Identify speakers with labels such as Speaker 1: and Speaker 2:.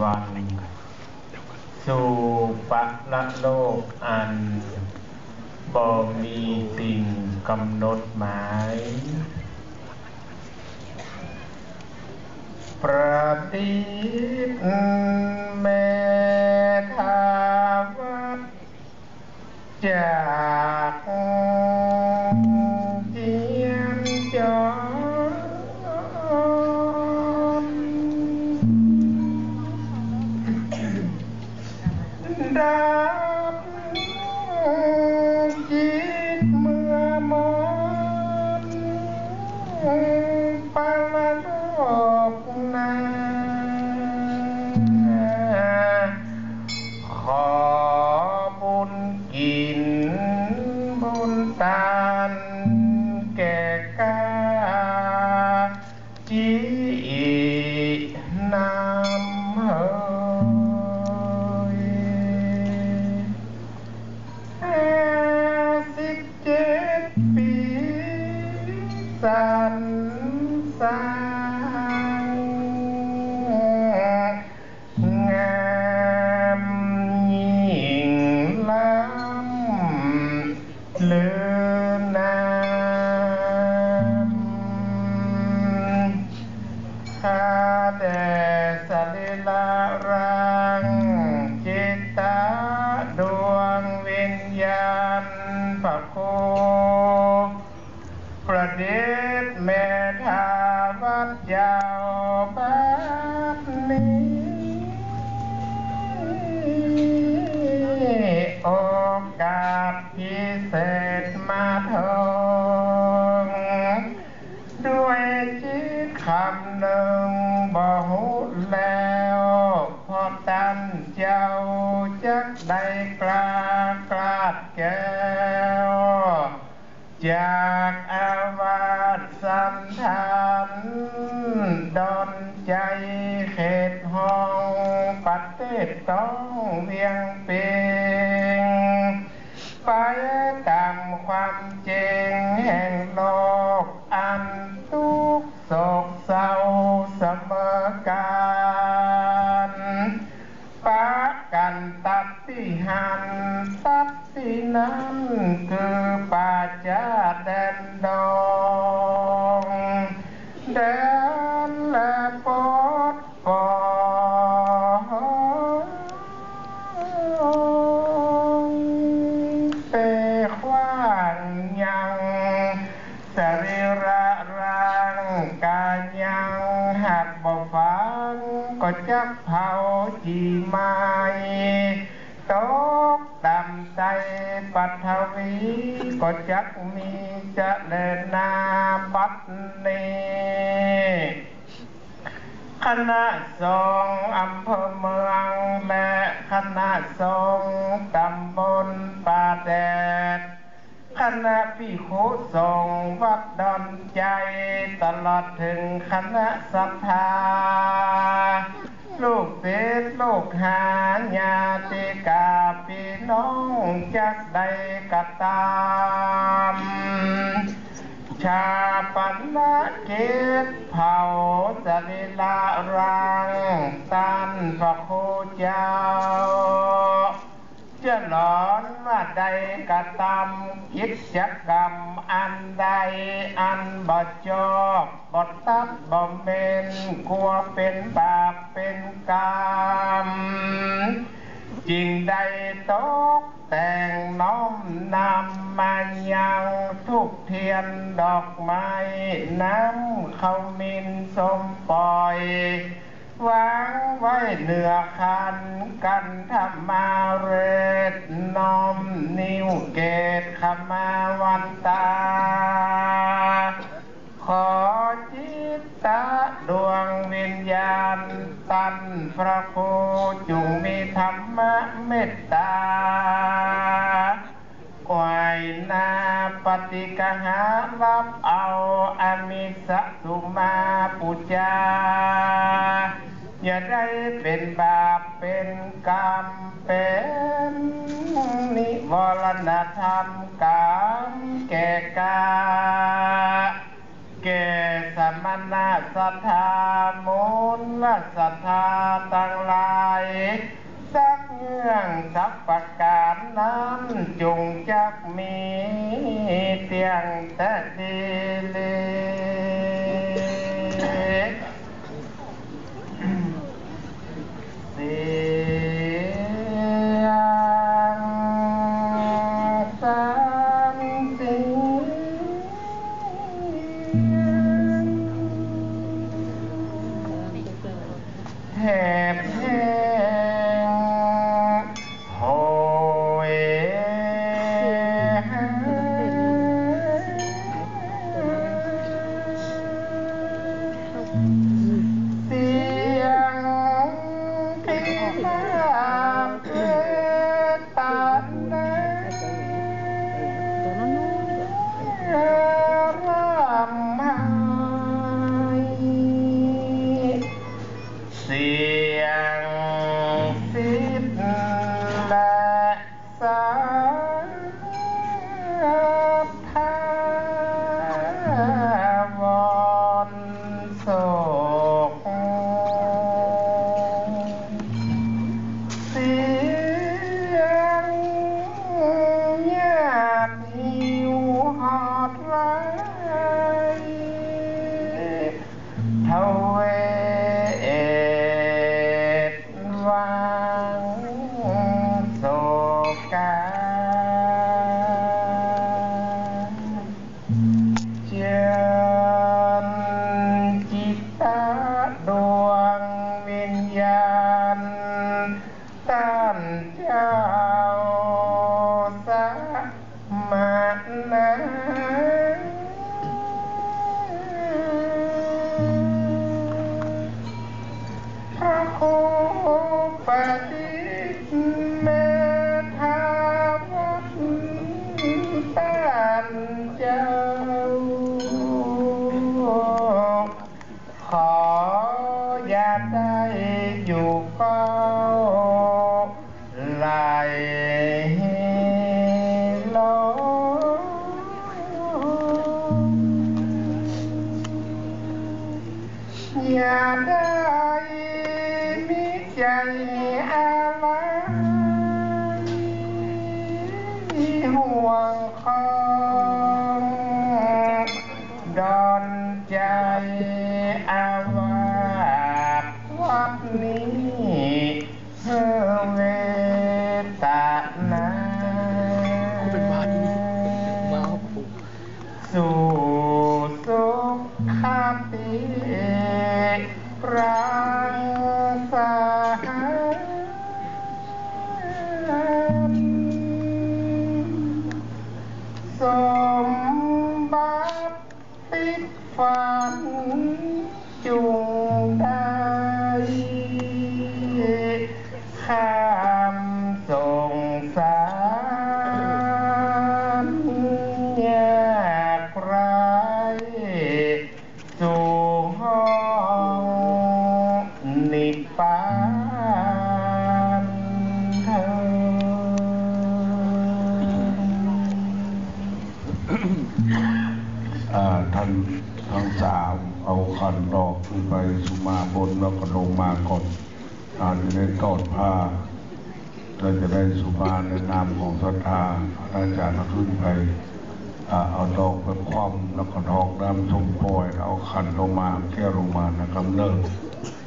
Speaker 1: วันสู่ปะละโลกอันบ่มีสิ่งกำหนดหมายประติเมธาวัฏจากเจียนจรดับจิตเมื่อมนปะละโลกนาขอบุญกินบุญทานแก่กาจินำเฮ17 ปีสันสางงามยิ่งล้ำเลือนามข้าแต่สรีระรังจิตตาดวงวิญญาณพระโคประเดชเมธาวัดยาวบ้านนี้โอกาสพิเศษมาถึงด้วยจิตคำหนึ่งบ่หูแล้วพอตันเจ้าจักได้กล้ากลาดแก้วจากอาวาสสันธานดอนใจเขตห้องปัตเตต้องเวียงเปงไปตามความเจงแห่งโลกอันทุกข์โศกเศร้าเสมอกันปะกันตัดที่หันตัดที่นั้นคือป่าจ้าแดนดงแดนและปอดปองเปขว้างยังสรีระร่างกายยังหักบ่ฟังก็จักเผาจีไม้ตกต่ำใจปัทวีก็จักมีจะเดินนาบัดนี้คณะสงฆ์อำเภอเมืองและคณะสงฆ์ตำบลป่าแดดคณะภิกขุสงฆ์วัดดอนใจตลอดถึงคณะศรัทธาลูกศิษย์ลูกหาญาติกาพี่น้องจักได้กตามชาปนกิจเผาสรีระร่างตันพระโคเจ้าจะหลอนว่าใดกระทำกิจกรรมอันใดอันบ่ชอบบ่ตัดบ่เป็นกลัวเป็นบาปเป็นกรรมจริงใดตกแต่งน้อมนำมายังทุกเทียนดอกไม้น้ำข้าวมินส้มปล่อยวางไว้เหนือคันกันธรรมาเรศน้อมนิ้วเกตขมาวันตาขอจิตตะดวงวิญญาณตันพระโคจงมีธรรมเมตตาไหวนาปฏิกหารับเอาอมิสสุมาปุจจาอย่าได้เป็นบาปเป็นกรรมเป็นนิวรณธรรมกรรมแก่กาแก่สมณะศรัทธามูลศรัทธาทั้งหลาบแห้งโหยเสียงที่มาเพื่อตัดเสียงฟิตและสายทาวรโศกเสียงญาติหิวหอดไว้เท่าเววางโศกาเชิญจิตตาดวงวิญญาณท่านเจ้าสามานาพระโคปฏิเมธาวัดท่านเจ้าขออย่าได้อยู่เฝ้าไหลลมอย่าได้มีใจอะไรห่วงของดอนใจอาวาสวัดนี้เพื่อเวตานาสู่สุขติรังสรรค์สมบัติติดฝันจุงได้ข้ามส่งสารยากไรสู่ห้องนิพพานเถิด
Speaker 2: ท่านทั้งสามเอาขันดอกขึ้นไปสุมาบนแล้วก็ลงมาก่อนจะได้ตอดผ้าเราจะได้สุมาในนามของศรัทธาอาจารย์ขึ้นไปเอาดอกไปคว่ำแล้วก็ดอกน้ำชมปล่อยเอาขันลงมาแก้วลงมานะครับเนิ่